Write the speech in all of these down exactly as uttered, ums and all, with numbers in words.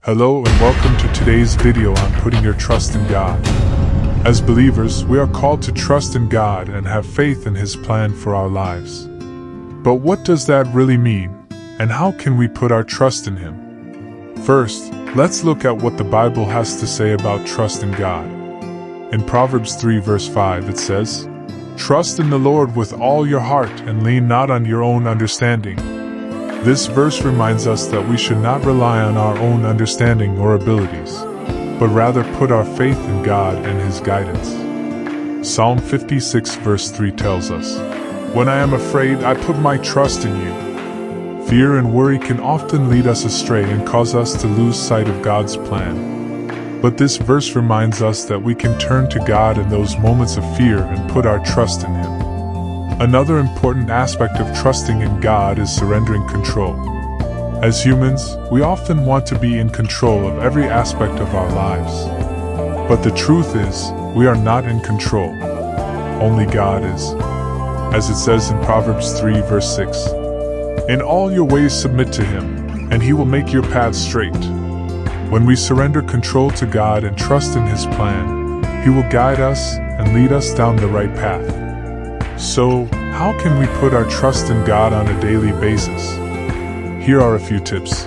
Hello and welcome to today's video on putting your trust in God. As believers, we are called to trust in God and have faith in His plan for our lives. But what does that really mean, and how can we put our trust in Him? First, let's look at what the Bible has to say about trust in God. In Proverbs three verse five it says, "Trust in the Lord with all your heart and lean not on your own understanding." This verse reminds us that we should not rely on our own understanding or abilities, but rather put our faith in God and His guidance. Psalm fifty-six verse three tells us, "When I am afraid, I put my trust in you." Fear and worry can often lead us astray and cause us to lose sight of God's plan. But this verse reminds us that we can turn to God in those moments of fear and put our trust in Him. Another important aspect of trusting in God is surrendering control. As humans, we often want to be in control of every aspect of our lives. But the truth is, we are not in control. Only God is. As it says in Proverbs three verse six, "In all your ways submit to Him, and He will make your paths straight." When we surrender control to God and trust in His plan, He will guide us and lead us down the right path. So, how can we put our trust in God on a daily basis? Here are a few tips.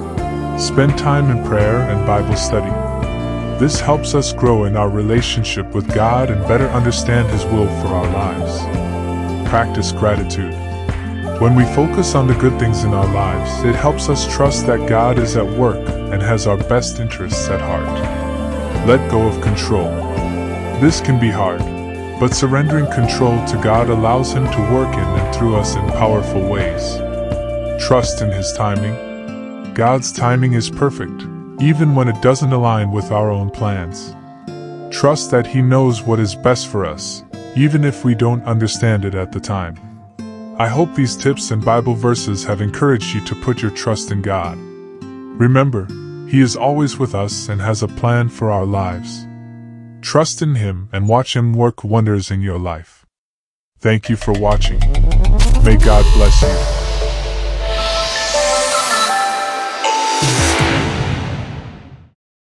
Spend time in prayer and Bible study. This helps us grow in our relationship with God and better understand His will for our lives. Practice gratitude. When we focus on the good things in our lives, it helps us trust that God is at work and has our best interests at heart. Let go of control. This can be hard, but surrendering control to God allows Him to work in and through us in powerful ways. Trust in His timing. God's timing is perfect, even when it doesn't align with our own plans. Trust that He knows what is best for us, even if we don't understand it at the time. I hope these tips and Bible verses have encouraged you to put your trust in God. Remember, He is always with us and has a plan for our lives. Trust in Him and watch Him work wonders in your life. Thank you for watching. May God bless you.